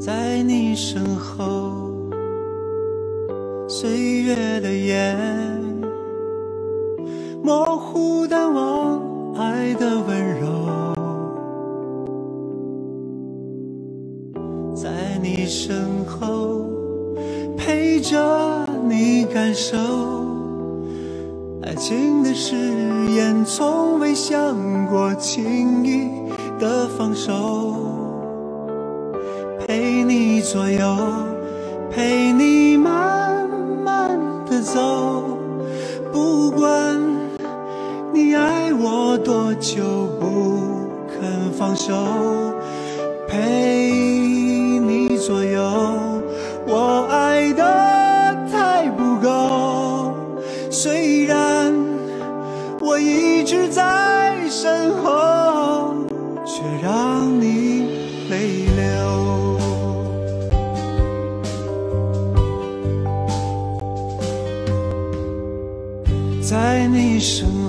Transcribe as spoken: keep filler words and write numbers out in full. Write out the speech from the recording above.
在你身后，岁月的眼模糊淡忘爱的温柔，在你身后陪着你感受爱情的誓言，从未想过轻易的放手，陪你左右，陪你慢慢的走，不管你爱我多久，不肯放手，陪你左右，我爱的太不够，虽然我一直在身后，却让你泪流。在你身